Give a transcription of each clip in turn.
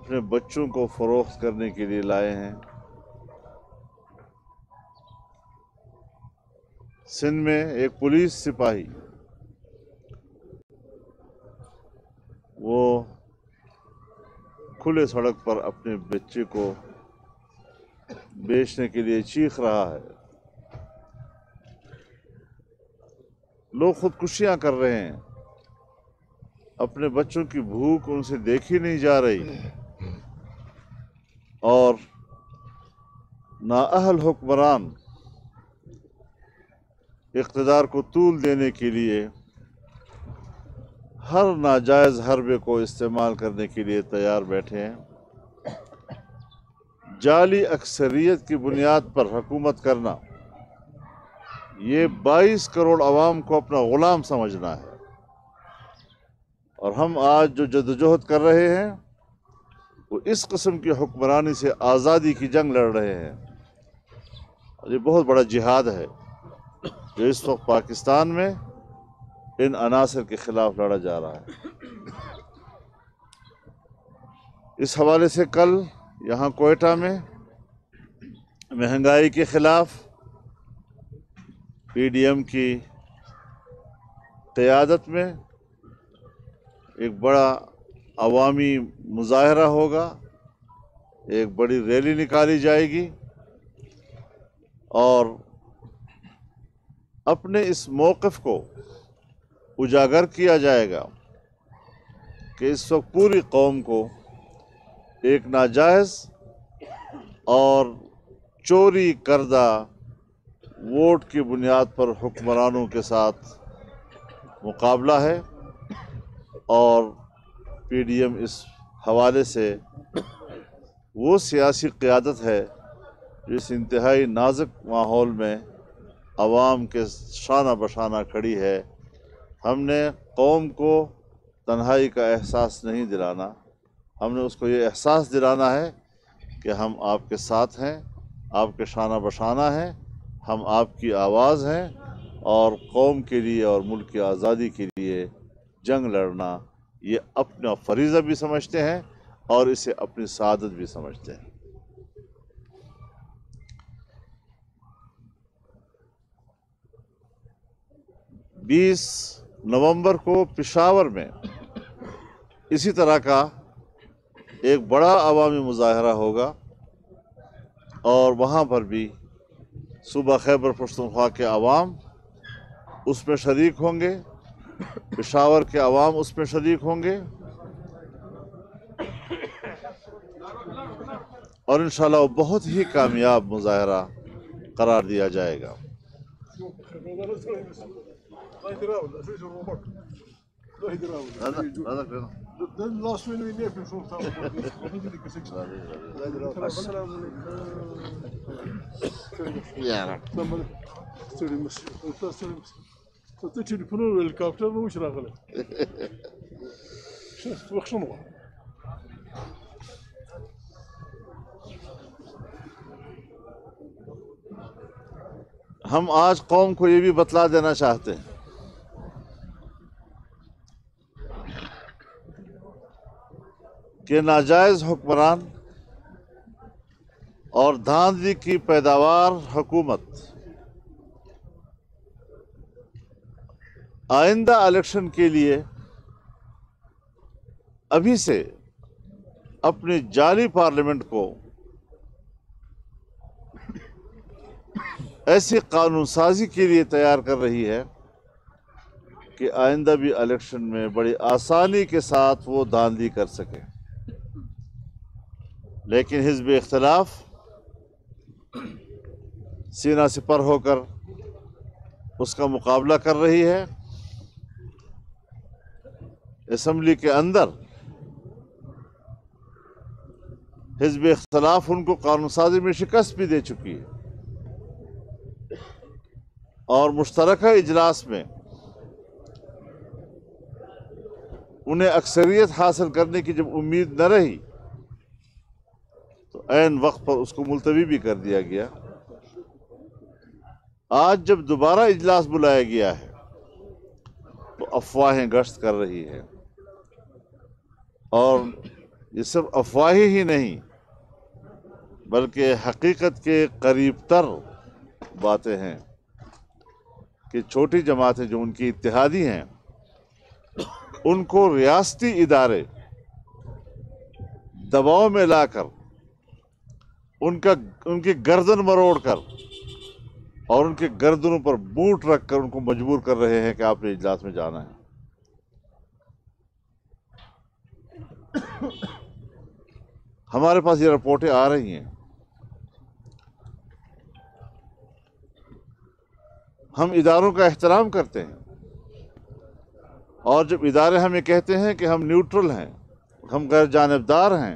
اپنے بچوں کو فروخت کرنے کے لیے لائے ہیں۔ سندھ میں ایک پولیس سپاہی وہ کھلے سڑک پر اپنے بچے کو بیچنے کے لیے چیخ رہا ہے۔ لوگ خودکشیاں کر رہے ہیں، اپنے بچوں کی بھوک ان سے دیکھی نہیں جا رہی، اور نااہل حکمران اقتدار کو طول دینے کے لیے ہر ناجائز حربے کو استعمال کرنے کے لیے تیار بیٹھے ہیں۔ جعلی اکثریت کی بنیاد پر حکومت کرنا، یہ 22 کروڑ عوام کو اپنا غلام سمجھنا ہے، اور ہم آج جو جدوجہد کر رہے ہیں وہ اس قسم کی حکمرانی سے آزادی کی جنگ لڑ رہے ہیں۔ اور یہ بہت بڑا جہاد ہے جو اس وقت پاکستان میں ان عناصر کے خلاف لڑا جا رہا ہے۔ اس حوالے سے کل یہاں کوئٹہ میں مہنگائی کے خلاف پی ڈی ایم کی قیادت میں ایک بڑا عوامی مظاہرہ ہوگا، ایک بڑی ریلی نکالی جائے گی، اور اپنے اس موقف کو اجاگر کیا جائے گا کہ اس وقت پوری قوم کو ایک ناجائز اور چوری کردہ ووٹ کی بنیاد پر حکمرانوں کے ساتھ مقابلہ ہے، اور پی ڈی ایم اس حوالے سے وہ سیاسی قیادت ہے جو اس انتہائی نازک ماحول میں عوام کے شانہ بشانہ کھڑی ہے۔ ہم نے قوم کو تنہائی کا احساس نہیں دلانا، ہم نے اس کو یہ احساس دلانا ہے کہ ہم آپ کے ساتھ ہیں، آپ کے شانہ بشانہ ہیں، ہم آپ کی آواز ہیں، اور قوم کے لیے اور ملک کی آزادی کے لیے جنگ لڑنا یہ اپنا فریضہ بھی سمجھتے ہیں اور اسے اپنی سعادت بھی سمجھتے ہیں۔ 20 نومبر کو پشاور میں اسی طرح کا ایک بڑا عوامی مظاہرہ ہوگا، اور وہاں پر بھی صوبہ خیبر پختونخوا کے عوام اس میں شریک ہوں گے، پشاور کے عوام اس میں شریک ہوں گے، اور انشاءاللہ وہ بہت ہی کامیاب مظاہرہ قرار دیا جائے گا۔ ہم آج قوم کو یہ بھی بتلا دینا چاہتے ہیں کہ ناجائز حکمران اور دھاندلی کی پیداوار حکومت آئندہ الیکشن کے لیے ابھی سے اپنی جعلی پارلیمنٹ کو ایسی قانون سازی کے لیے تیار کر رہی ہے کہ آئندہ بھی الیکشن میں بڑی آسانی کے ساتھ وہ دھاندلی کر سکے، لیکن حزب اختلاف سینہ سپر ہو کر اس کا مقابلہ کر رہی ہے۔ اسمبلی کے اندر حزب اختلاف ان کو قانون سازی میں شکست بھی دے چکی ہے، اور مشترکہ اجلاس میں انہیں اکثریت حاصل کرنے کی جب امید نہ رہی تو عین وقت پر اس کو ملتوی بھی کر دیا گیا۔ آج جب دوبارہ اجلاس بلایا گیا ہے تو افواہیں گشت کر رہی ہے، اور یہ صرف افواہیں ہی نہیں بلکہ حقیقت کے قریب تر باتیں ہیں کہ چھوٹی جماعتیں جو ان کی اتحادی ہیں ان کو ریاستی ادارے دباؤ میں لا کر ان کی گردن مروڑ کر اور ان کے گردنوں پر بوٹ رکھ کر ان کو مجبور کر رہے ہیں کہ آپ نے اجلاس میں جانا ہے۔ ہمارے پاس یہ رپورٹیں آ رہی ہیں، ہم اداروں کا احترام کرتے ہیں، اور جب ادارے ہمیں کہتے ہیں کہ ہم نیوٹرل ہیں، ہم غیر جانبدار ہیں،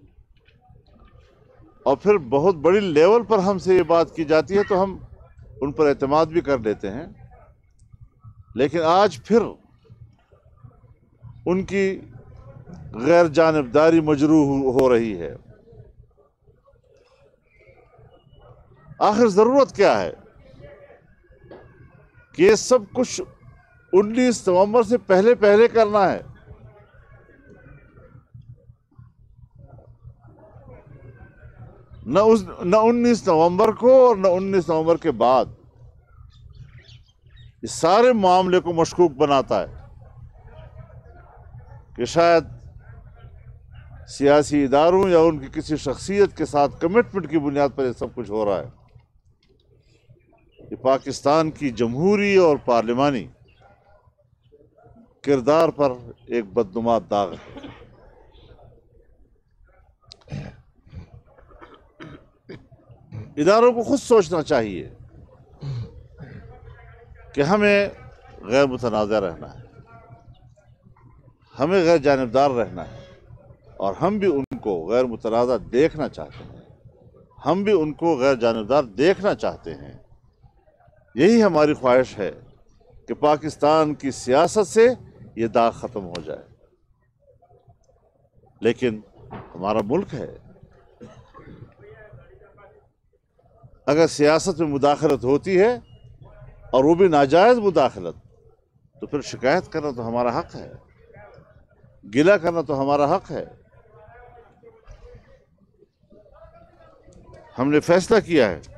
اور پھر بہت بڑی لیول پر ہم سے یہ بات کی جاتی ہے تو ہم ان پر اعتماد بھی کر لیتے ہیں، لیکن آج پھر ان کی غیر جانبداری مجروح ہو رہی ہے۔ آخر ضرورت کیا ہے کہ یہ سب کچھ 19 نومبر سے پہلے کرنا ہے؟ نہ 19 نومبر کو اور نہ 19 نومبر کے بعد، اس سارے معاملے کو مشکوک بناتا ہے کہ شاید سیاسی اداروں یا ان کی کسی شخصیت کے ساتھ کمٹمنٹ کی بنیاد پر یہ سب کچھ ہو رہا ہے۔ یہ پاکستان کی جمہوری اور پارلیمانی کردار پر ایک بدنما داغ ہے۔ اداروں کو خود سوچنا چاہیے کہ ہمیں غیر متنازع رہنا ہے، ہمیں غیر جانبدار رہنا ہے، اور ہم بھی ان کو غیر متنازع دیکھنا چاہتے ہیں، ہم بھی ان کو غیر جانبدار دیکھنا چاہتے ہیں۔ یہی ہماری خواہش ہے کہ پاکستان کی سیاست سے یہ داغ ختم ہو جائے۔ لیکن ہمارا ملک ہے، اگر سیاست میں مداخلت ہوتی ہے اور وہ بھی ناجائز مداخلت، تو پھر شکایت کرنا تو ہمارا حق ہے، گلہ کرنا تو ہمارا حق ہے۔ ہم نے فیصلہ کیا ہے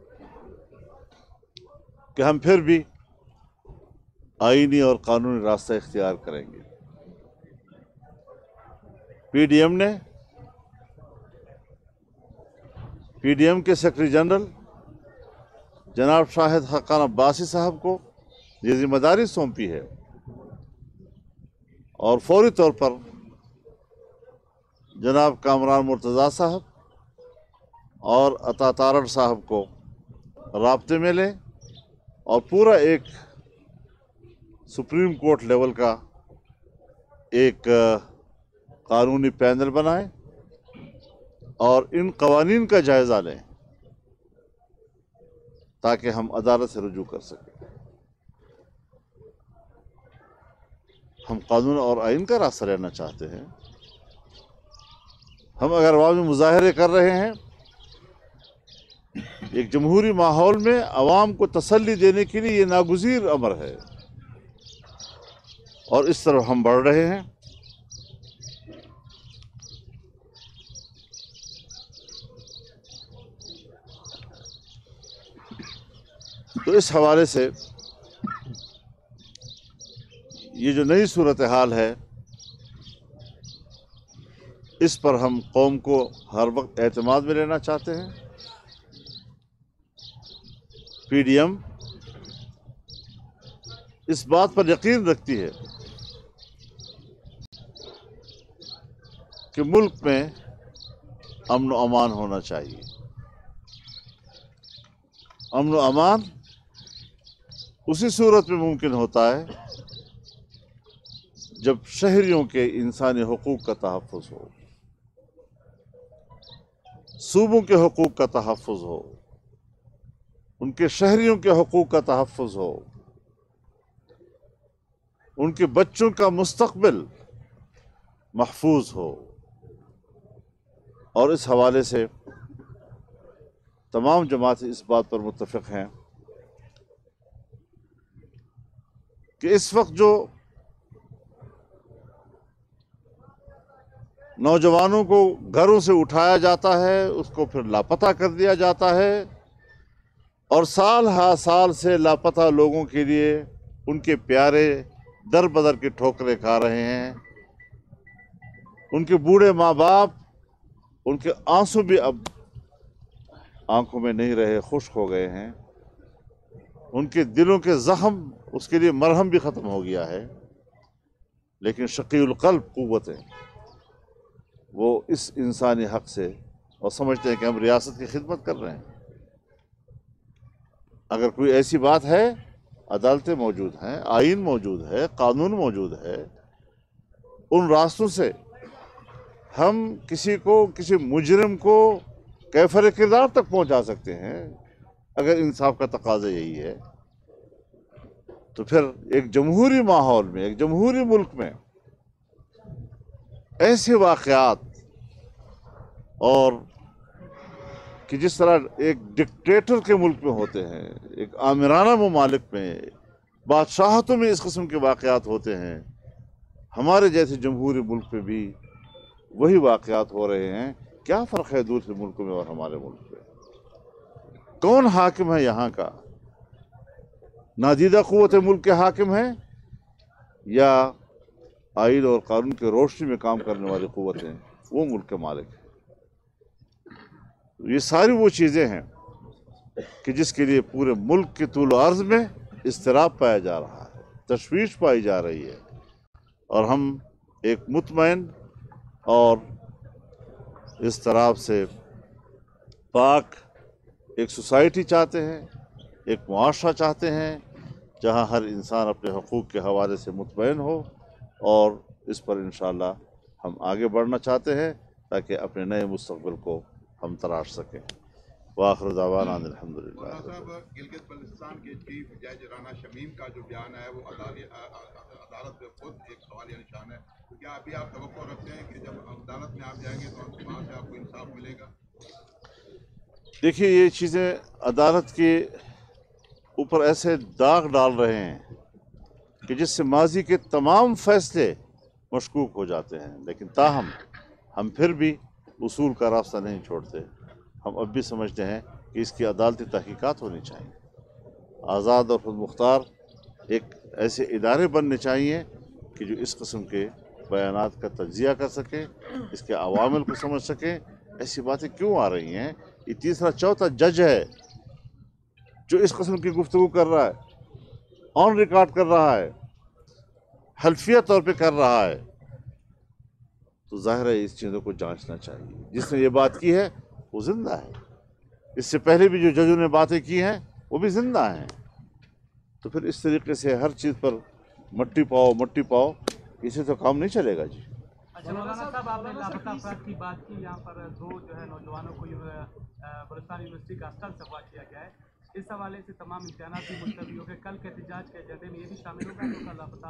کہ ہم پھر بھی آئینی اور قانونی راستہ اختیار کریں گے۔ پی ڈی ایم کے سیکرٹری جنرل جناب شاہد حقان عباسی صاحب کو یہ ذمہ داری سونپی ہے، اور فوری طور پر جناب کامران مرتضیٰ صاحب اور عطا تارڑ صاحب کو رابطے میں لیں اور پورا ایک سپریم کورٹ لیول کا ایک قانونی پینل بنائیں اور ان قوانین کا جائزہ لیں تاکہ ہم عدالت سے رجوع کر سکیں۔ ہم قانون اور آئین کا راستہ لینا چاہتے ہیں۔ ہم اگر عوامی مظاہرے کر رہے ہیں، ایک جمہوری ماحول میں عوام کو تسلی دینے کے لیے یہ ناگزیر امر ہے، اور اس طرف ہم بڑھ رہے ہیں۔ تو اس حوالے سے یہ جو نئی صورتحال ہے، اس پر ہم قوم کو ہر وقت اعتماد میں لینا چاہتے ہیں۔ پی ڈی ایم اس بات پر یقین رکھتی ہے کہ ملک میں امن و امان ہونا چاہیے۔ امن و امان اسی صورت میں ممکن ہوتا ہے جب شہریوں کے انسانی حقوق کا تحفظ ہو، صوبوں کے حقوق کا تحفظ ہو، ان کے شہریوں کے حقوق کا تحفظ ہو، ان کے بچوں کا مستقبل محفوظ ہو۔ اور اس حوالے سے تمام جماعتیں اس بات پر متفق ہیں کہ اس وقت جو नौजवानों को घरों से उठाया जाता है, उसको फिर लापता कर दिया जाता है और साल हा साल से लापता लोगों के लिए उनके प्यारे दर बदर की ठोकरें खा रहे हैं। उनके बूढ़े माँ बाप, उनके आंसू भी अब आंखों में नहीं रहे, खुश्क हो गए हैं। उनके दिलों के जख्म, उसके लिए मरहम भी ख़त्म हो गया है। लेकिन शकीउल क़ल्ब क़ुव्वत है, वो इस इंसानी हक़ से और समझते हैं कि हम रियासत की खिदमत कर रहे हैं। अगर कोई ऐसी बात है, अदालतें मौजूद हैं, आइन मौजूद है, कानून मौजूद है। उन रास्तों से हम किसी को, किसी मुजरिम को कैफर किरदार तक पहुंचा सकते हैं। अगर इंसाफ का तकाजा यही है तो फिर एक जमहूरी माहौल में, एक जमहूरी मुल्क में ऐसे वाक़यात, और कि जिस तरह एक डिक्टेटर के मुल्क में होते हैं, एक आमिराना ममालिक में, बादशाहतों में इस किस्म के वाक़यात होते हैं, हमारे जैसे जमहूरी मुल्क में भी वही वाक़यात हो रहे हैं। क्या फ़र्क है दूसरे मुल्कों में और हमारे मुल्क में? कौन हाकिम है यहाँ का? नादीदा क़ुव्वत मुल्क के हाकिम हैं या आइन और कानून के रोशनी में काम करने वाली क़ुव्वतें वो मुल्क के मालिक हैं? ये सारी वो चीज़ें हैं कि जिसके लिए पूरे मुल्क के तूल अर्ज़ में इज़्तिराब पाया जा रहा है, तशवीश पाई जा रही है। और हम एक मुतमईन और इज़्तिराब से पाक एक सोसाइटी चाहते हैं, एक मुआशरा चाहते हैं जहाँ हर इंसान अपने हकूक़ के हवाले से मुतमईन हो, और इस पर इंशाअल्लाह हम आगे बढ़ना चाहते हैं ताकि अपने नए मुस्तक़बिल को हम तराश सकें। वाखिर दावाना अल्हम्दुलिल्लाह। गिलगित बल्तिस्तान के चीफ जज राना शमीम का जो बयान है वो अदालत में खुद एक सवाल या निशान है। तो क्या अभी आप तवक्को रखते हैं कि जब अदालत में आप जाएंगे तो वहाँ से आपको इंसाफ मिलेगा? देखिए, ये चीज़ें अदालत के ऊपर ऐसे दाग डाल रहे हैं कि जिससे माजी के तमाम फैसले मशकूक हो जाते हैं। लेकिन ताहम हम फिर भी उसूल का रास्ता नहीं छोड़ते। हम अब भी समझते हैं कि इसकी अदालती तहकीकात होनी चाहिए। आज़ाद और खुद मुख्तार एक ऐसे इदारे बनने चाहिए कि जो इस किस्म के बयानात का तज्ज़िया कर सके, इसके अवामिल को समझ सके। ऐसी बातें क्यों आ रही हैं? ये तीसरा चौथा जज है जो इस किस्म की गुफ्तगू कर रहा है, ऑन रिकॉर्ड कर रहा है, हल्फिया तौर पे कर रहा है। तो जाहिर है इस चीज़ों को जांचना चाहिए। जिसने ये बात की है वो जिंदा है। इससे पहले भी जो जजों ने बातें की हैं वो भी जिंदा हैं। तो फिर इस तरीके से हर चीज़ पर मट्टी पाओ, इसे तो काम नहीं चलेगा जी। अच्छा मौलाना साहब, आपने लापता अफराद की बात की। यहाँ पर दो जो है नौजवानों को बलुचिस्तान यूनिवर्सिटी का अस्टल सफा किया गया है। इस हवाले से तमाम इम्तिहानात भी मुलतवी हो गए। कल के एहतजाज के एजेंडे में ये भी शामिल होगा जो कल लापता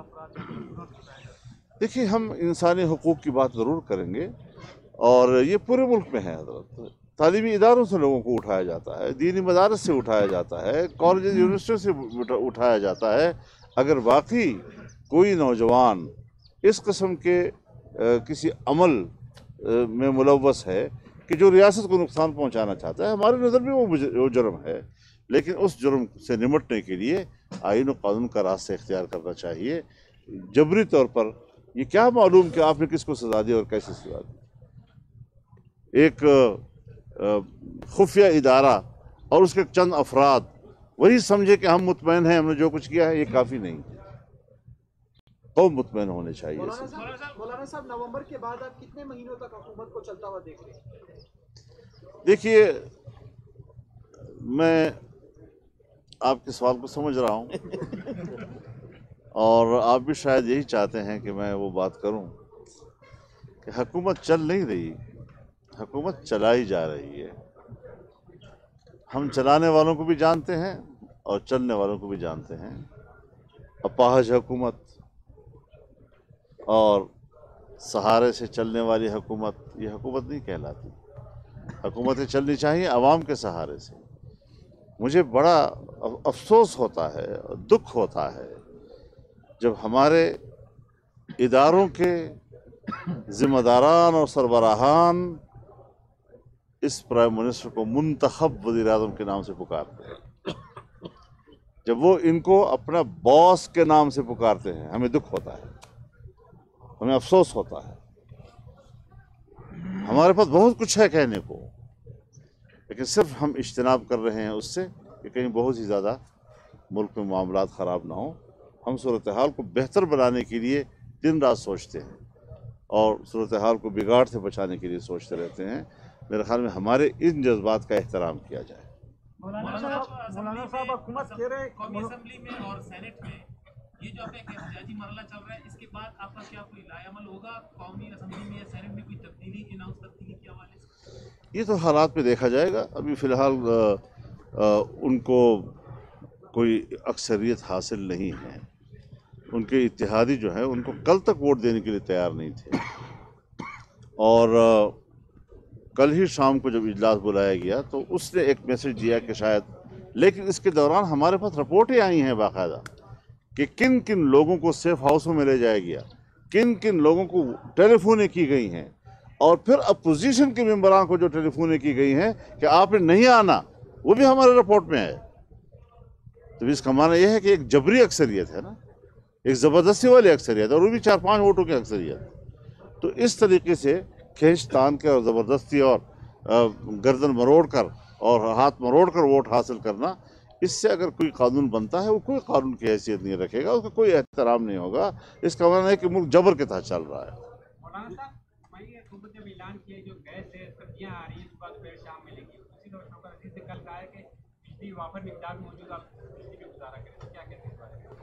अफराद? देखिए, हम इंसानी हुकूक की बात ज़रूर करेंगे और ये पूरे मुल्क में है। तालीमी इदारों से लोगों को उठाया जाता है, दीनी मदारस से उठाया जाता है, कॉलेज यूनिवर्सिटियों से उठाया जाता है। अगर वाकई कोई नौजवान इस किस्म के किसी अमल में मुलव्वस है कि जो रियासत को नुकसान पहुंचाना चाहता है, हमारी नज़र में वो जुर्म है। लेकिन उस जुर्म से निमटने के लिए आइन और कानून का रास्ता इख्तियार करना चाहिए। जबरी तौर पर ये क्या मालूम कि आपने किसको सजा दी और कैसे सजा दी। एक खुफिया इदारा और उसके चंद अफराद वही समझे कि हम मुतमईन हैं, हमने जो कुछ किया है, ये काफ़ी नहीं है। कौम मुतमईन होने चाहिए। मौलाना साहब, नवंबर के बाद आप कितने महीनों तक हुकूमत को चलता हुआ देख रहे हैं? देखिए, मैं आपके सवाल को समझ रहा हूँ और आप भी शायद यही चाहते हैं कि मैं वो बात करूं कि हुकूमत चल नहीं रही, हुकूमत चलाई जा रही है। हम चलाने वालों को भी जानते हैं और चलने वालों को भी जानते हैं। अपाहज हुकूमत और सहारे से चलने वाली हुकूमत, ये हुकूमत नहीं कहलाती। हुकूमतें चलनी चाहिए अवाम के सहारे से। मुझे बड़ा अफसोस होता है, दुख होता है जब हमारे इदारों के जिम्मेदारान और सरबराहान इस प्राइम मिनिस्टर को मुंतखब वज़ीर आज़म के नाम से पुकारते हैं। जब वो इनको अपना बॉस के नाम से पुकारते हैं हमें दुख होता है, हमें अफसोस होता है। हमारे पास बहुत कुछ है कहने को, लेकिन सिर्फ हम इज्तनाब कर रहे हैं उससे कि कहीं बहुत ही ज़्यादा मुल्क में मामलात ख़राब ना हो। हम सूरत हाल को बेहतर बनाने के लिए दिन रात सोचते हैं और सूरत हाल को बिगाड़ से बचाने के लिए सोचते रहते हैं। मेरे ख्याल में हमारे इन जज्बात का एहतराम किया जाए। मौलाना साहब हुकूमत कह रहे कौमी असेंबली में और सेनेट में ये जो आपका एहतजाजी मरहला चल रहा है, इसके बाद आपका क्या कोई लाएअमल होगा? कौमी असेंबली में या सेनेट में कोई तब्दीली अनाउंस तब्दीली के हवाले से? ये तो हालात पे देखा जाएगा। अभी फ़िलहाल उनको कोई अक्सरियत हासिल नहीं है। उनके इत्तेहादी जो है उनको कल तक वोट देने के लिए तैयार नहीं थे और कल ही शाम को जब इजलास बुलाया गया तो उसने एक मैसेज दिया कि शायद, लेकिन इसके दौरान हमारे पास रिपोर्टें आई हैं बाकायदा कि किन किन लोगों को सेफ हाउसों में ले जाया गया, किन किन लोगों को टेलीफोनें की गई हैं और फिर अपोजिशन के मेंबरान को जो टेलीफोनें की गई हैं कि आपने नहीं आना, वो भी हमारे रिपोर्ट में है। तो इसका माना यह है कि एक जबरी अक्सरियत है ना, एक ज़बरदस्ती वाली अक्सरियत, और वो भी 4-5 वोटों की अक्सरियत। तो इस तरीके से खींच तान के और ज़बरदस्ती और गर्दन मरोड़ कर और हाथ मरोड़ कर वोट हासिल करना, इससे अगर कोई कानून बनता है वो कोई कानून की हैसियत नहीं रखेगा, उसका कोई एहतराम नहीं होगा। इसका माना है कि मुल्क जबर के तहत चल रहा है। मौलाना साहब, मई अक्टूबर जब ऐलान किया जो गैस है, सब्जियां आ रही हैं, सुबह दोपहर शाम मिलेगी, उसी दौरान नौकर अजीज ने कल कहा है कि बिजली वाफर मिकदार में मौजूद, आप बिजली में गुजारा करें, तो क्या कहते हैं?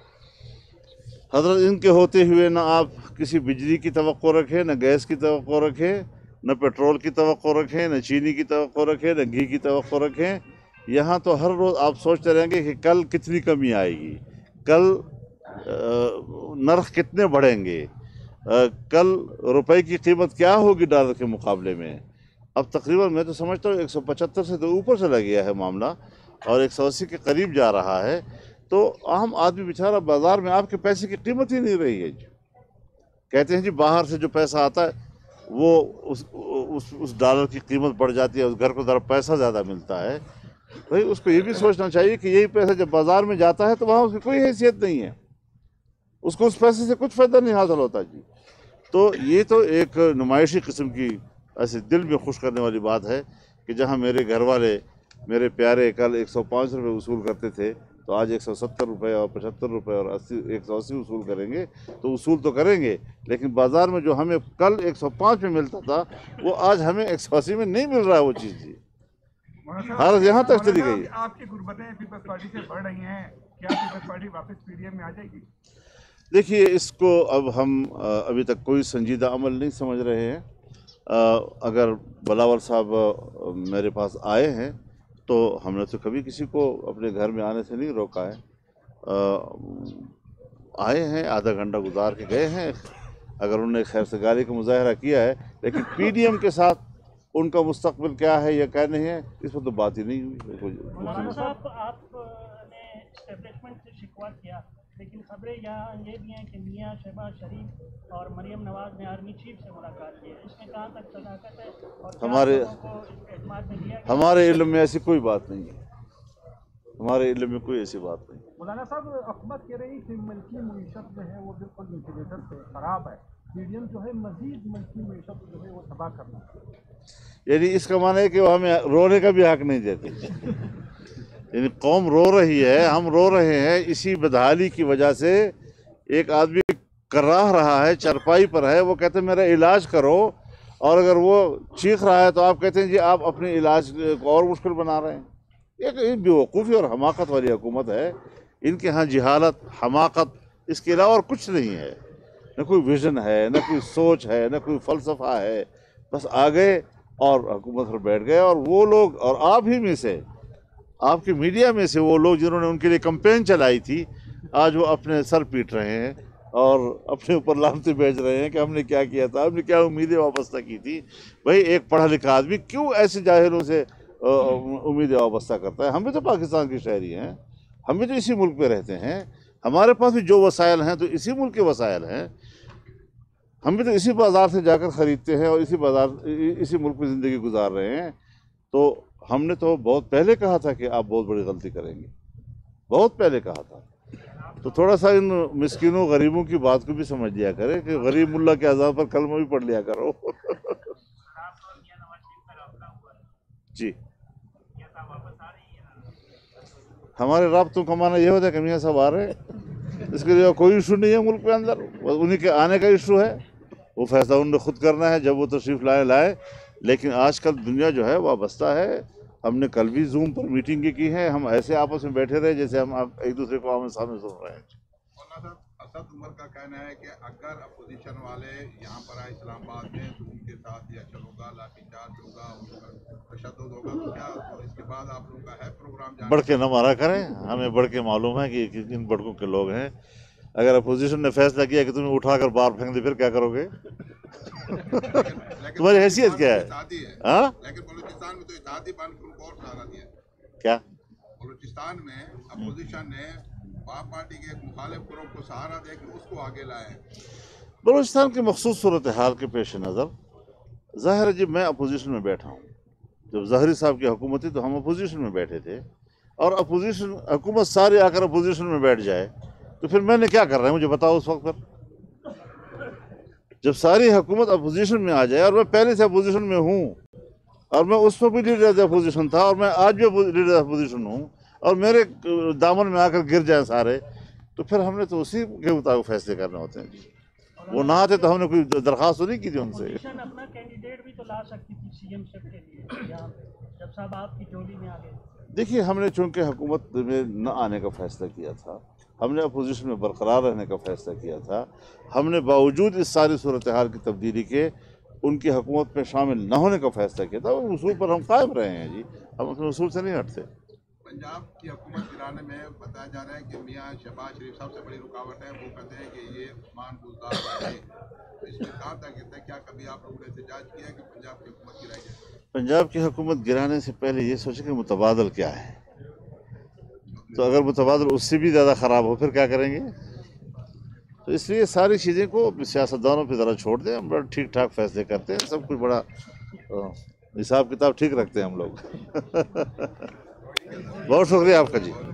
हज़रत इनके होते हुए ना आप किसी बिजली की तवक्को रखें, न गैस की तवक्को रखें, न पेट्रोल की तवक्को रखें, न चीनी की तवक्को रखें, न घी की तवक्को रखें। यहाँ तो हर रोज़ आप सोचते रहेंगे कि कल कितनी कमी आएगी, कल नर्ख कितने बढ़ेंगे, कल रुपए की कीमत क्या होगी डॉलर के मुकाबले में। अब तकरीबन मैं तो समझता हूँ 175 से तो ऊपर चला गया है मामला और 180 के करीब जा रहा है। तो आम आदमी बेचारा बाज़ार में आपके पैसे की कीमत ही नहीं रही है। कहते हैं जी बाहर से जो पैसा आता है वो उस डॉलर की कीमत बढ़ जाती है, उस घर को ज़रा पैसा ज़्यादा मिलता है। भाई उसको ये भी सोचना चाहिए कि यही पैसा जब बाज़ार में जाता है तो वहाँ उसकी कोई हैसियत नहीं है, उसको उस पैसे से कुछ फ़ायदा नहीं हासिल होता जी। तो ये तो एक नुमाइशी किस्म की ऐसे दिल में खुश करने वाली बात है कि जहाँ मेरे घर वाले मेरे प्यारे कल 105 रुपये वसूल करते थे तो आज 170 रुपये और 75 रुपये और 180 वसूल करेंगे। तो वसूल तो करेंगे, लेकिन बाज़ार में जो हमें कल 105 में मिलता था वो आज हमें 180 में नहीं मिल रहा है वो चीज़ जी। हालत यहाँ तक चली गई। आपकी गुर्बतें पीपल्स पार्टी से बढ़ रही हैं, क्या पीपल्स पार्टी वापस पीडीएम में आ जाएगी? देखिए, इसको अब हम अभी तक कोई संजीदा अमल नहीं समझ रहे हैं। अगर बिलावल साहब मेरे पास आए हैं तो हमने तो कभी किसी को अपने घर में आने से नहीं रोका है। आए हैं, आधा घंटा गुजार के गए हैं। अगर उन्होंने खैरसगारी का मुजाहरा किया है, लेकिन पीडीएम के साथ उनका मुस्तकबिल क्या है या क्या नहीं है, इस पर तो बात ही नहीं हुई। मौलाना साहब, आपने एस्टेब्लिशमेंट से शिकवा किया, लेकिन खबरें यहाँ ये भी हैं कि मियाँ शहबाज शरीफ और मरियम नवाज ने आर्मी चीफ से मुलाकात की है। इसमें कहाँ तक सदाकत है और हमारे इल्म में ऐसी कोई बात नहीं है। हमारे इल्म में कोई ऐसी बात नहीं। मौलाना साहब, हुकूमत कह रही कि मल्की मईशत जो है वो बिल्कुल इंटीग्रेटर से ख़राब है, पीडीएम जो है मजीद मल्की मईशत जो है वो तबाह करना, यानी इसका माना है कि वो हमें रोने का भी हक नहीं देते। यानी कौम रो रही है, हम रो रहे हैं, इसी बदहाली की वजह से एक आदमी कराह रहा है, चारपाई पर है, वो कहते हैं मेरा इलाज करो, और अगर वो चीख रहा है तो आप कहते हैं जी आप अपने इलाज को और मुश्किल बना रहे हैं। एक बेवकूफ़ी और हमाकत वाली हुकूमत है। इनके यहाँ जहालत, हमाकत, इसके अलावा और कुछ नहीं है। न कोई विज़न है, न कोई सोच है, न कोई फ़लसफ़ा है। बस आ गए और हुकूमत पर बैठ गए। और वो लोग, और आप ही में से, आपकी मीडिया में से वो लोग जिन्होंने उनके लिए कैंपेन चलाई थी, आज वो अपने सर पीट रहे हैं और अपने ऊपर लानतें भेज रहे हैं कि हमने क्या किया था, हमने क्या उम्मीदें वाबस्ता की थी। भाई एक पढ़ा लिखा आदमी क्यों ऐसे जाहिलों से उम्मीदें वाबस्ता करता है? हम भी तो पाकिस्तान के शहरी हैं, हम भी तो इसी मुल्क पे रहते हैं, हमारे पास भी जो वसाइल हैं तो इसी मुल्क के वसाइल हैं। ہم بھی تو اسی بازار سے جا کر خریدتے ہیں اور اسی ملک میں زندگی گزار رہے ہیں. تو ہم نے تو بہت پہلے کہا تھا کہ آپ بہت بڑی غلطی کریں گے، بہت پہلے کہا تھا. تو تھوڑا سا ان مسکینوں غریبوں کی بات کو بھی سمجھ لیا کرے کہ غریب ملا کے عذاب پر کلمہ بھی پڑھ لیا کرو. جی ہمارے رابطوں کا معنی یہ ہوتا ہے کہ میاں صاحب آ رہے ہیں، اس کے لیے کوئی ایشو نہیں ہے ملک کے اندر، انہیں کے آنے کا ایشو ہے، وہ فیصلہ انہوں نے خود کرنا ہے، جب وہ تشریف لائے. لیکن آج کل دنیا جو ہے وابستہ ہے. ہم نے کل بھی زوم پر میٹنگیں کی ہیں، ہم ایسے آپس میں بیٹھے رہے جیسے ہم ایک دوسرے کو آمنے سامنے سن رہے ہیں. مولانا صاحب، اسد عمر کا کہنا ہے کہ اگر اپوزیشن والے یہاں پر آئے اسلام آباد میں تو ان کے ساتھ یہ اچھل ہوگا، لاٹھی چارج ہوگا، ان پر تشدد ہوگا، تو کیا اس کے بعد آپ لوگوں کا ہے پروگرام؟ بڑھ کے نہ مارا کریں، ہمیں بڑھ کے معلوم ہے کہ ان بڑکوں کے لوگ ہیں. اگر اپوزیشن نے فیصلہ کیا کہ تمہیں اٹھا کر باہر پھینک دے پھر کیا کرو گے؟ تمہاری حیثیت کیا ہے؟ ہاں لیکن بلوچستان میں تو اتحادی بن ان کو اور سہارا دیا. کیا بلوچستان میں اپوزیشن نے آپ پارٹی کے ایک مخالف گروہ کو سہارا دے کے اس کو آگے لائے. بلوچستان کی مخصوص صورتحال کے پیش نظر ظاہر ہے جب میں اپوزیشن میں بیٹھا ہوں، جب ظاہری صاحب کی حکومت تھی تو ہم اپوزیشن میں بیٹھے تھے، اور اپوزیشن حکومت ساری آ کر اپوزیشن میں بیٹھ جائے تو پھر میں نے کیا کرنا ہے مجھے بتاؤ اس وقت پر. جب ساری حکومت اپوزیشن میں آ جائے اور میں پہلے سے اپوزیشن میں ہوں، اور میں اس وقت بھی لیڈر اپوزیشن تھا اور میں آج بھی لیڈر اپوزیشن ہوں، اور میرے دامن میں آ کر گر جائیں سارے، تو پھر ہم نے تو اسی کے مطابق فیصلے کرنے ہوتے ہیں. وہ نہ آتے تو ہم نے کوئی درخواست تو نہیں کی تھی ان سے. اپوزیشن اپنا کینڈیڈیٹ بھی تو لا سکتی تھی سی ایم شپ کے لیے یہاں پہ، جب صاحب آپ کی جولی میں آ گئے. دیکھیے ہم نے چونکہ حکومت میں نہ آنے کا فیصلہ کیا تھا، ہم نے اپوزیشن میں برقرار رہنے کا فیصلہ کیا تھا، ہم نے باوجود اس ساری صورتحال کی تبدیلی کے ان کی حکومت میں شامل نہ ہونے کا فیصلہ کیا تھا. وہ اصول پر ہم قائم رہے ہیں جی، ہم اپنے اصول سے نہیں ہٹتے. پنجاب کی حکومت گرانے میں بتایا جا رہا ہے کہ میاں شہباز شریف سب سے بڑی رکاوٹ ہے. وہ کہتے ہیں کہ یہ عثمان بزدار ہے. اس میں کہاں تک ہے، کیا کبھی آپ لوگوں نے احتجاج کیا ہے کہ پنجاب کی حکومت گرائی جائے؟ پنجاب کی حکومت گرانے سے پہلے یہ سوچیں کہ متبادل کیا ہے. تو اگر متبادل اس سے بھی زیادہ خراب ہو پھر کیا کریں گے؟ تو اس لیے ساری چیزیں کو سیاستدانوں پہ ذرا چھوڑ دیں. ہم بڑا ٹھیک ٹھاک فیصلے کرتے ہیں، سب کچھ بڑا حساب کتاب ٹھیک رکھتے ہیں ہم لوگ. بہت شکریہ آپ کا جی.